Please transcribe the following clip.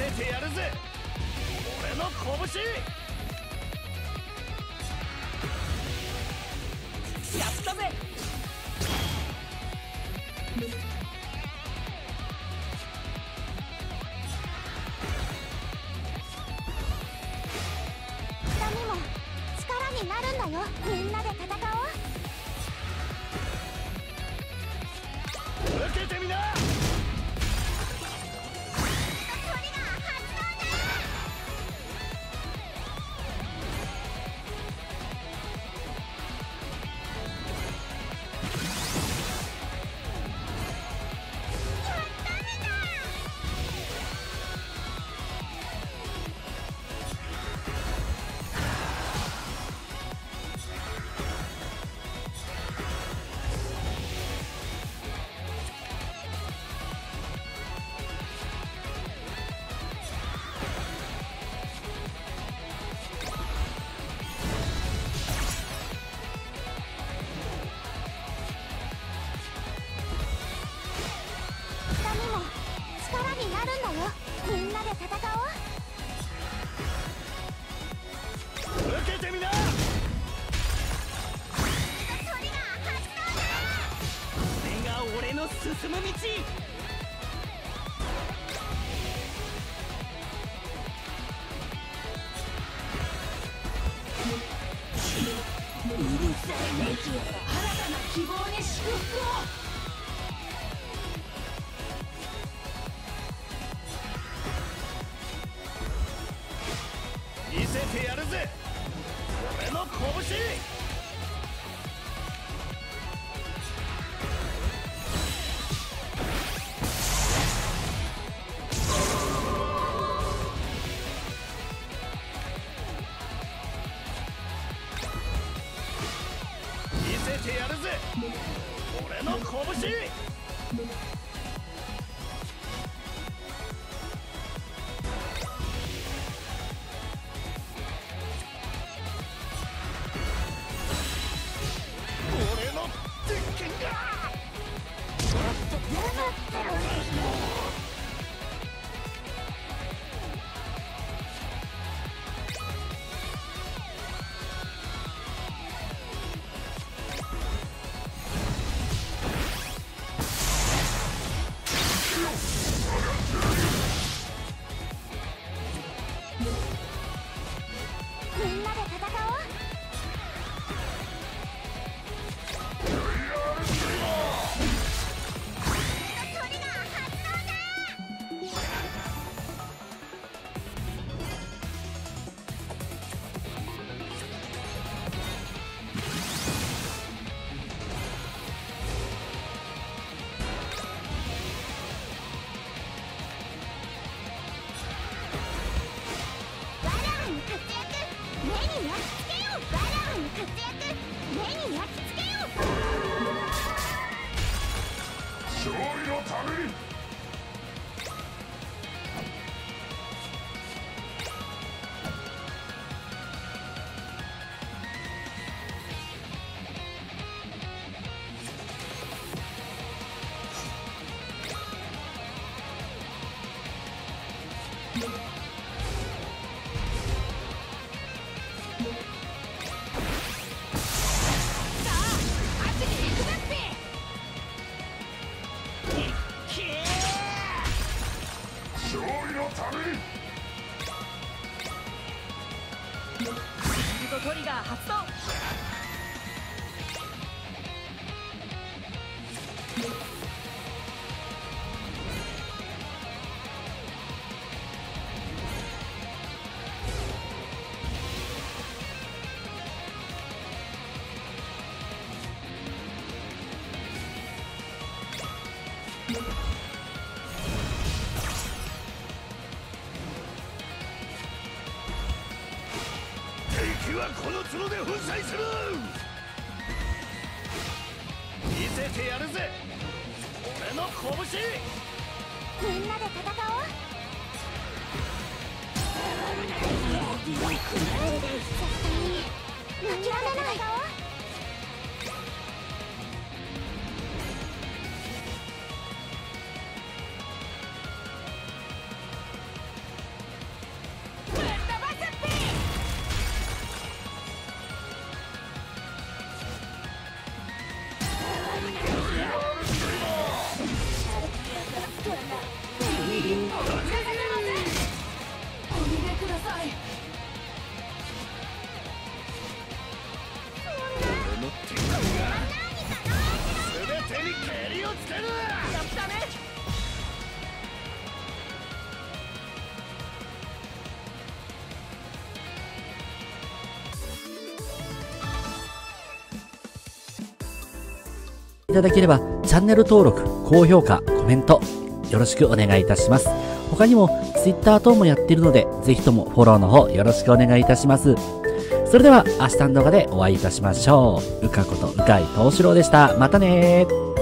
せてやるぜ俺の拳。やったぜ。 痛みも力になるんだよ。みんなで戦おう。 受けてみな。進む道。うるさいね。新たな希望に祝福を。見せてやるぜ俺の拳。見せてやるぜ俺の拳。俺の鉄拳がみんなで戦おう。 勝利のために。勝利のために。 シールドトリガー発動。敵はこの角で粉砕する。見せてやるぜ俺の拳。 みんなで戦おう。諦めない。 いただければ、チャンネル登録、高評価、コメント、よろしくお願いいたします。他にも Twitter 等もやっているので、ぜひともフォローの方よろしくお願いいたします。それでは明日の動画でお会いいたしましょう。うかことうかいとうしろうでした。またねー。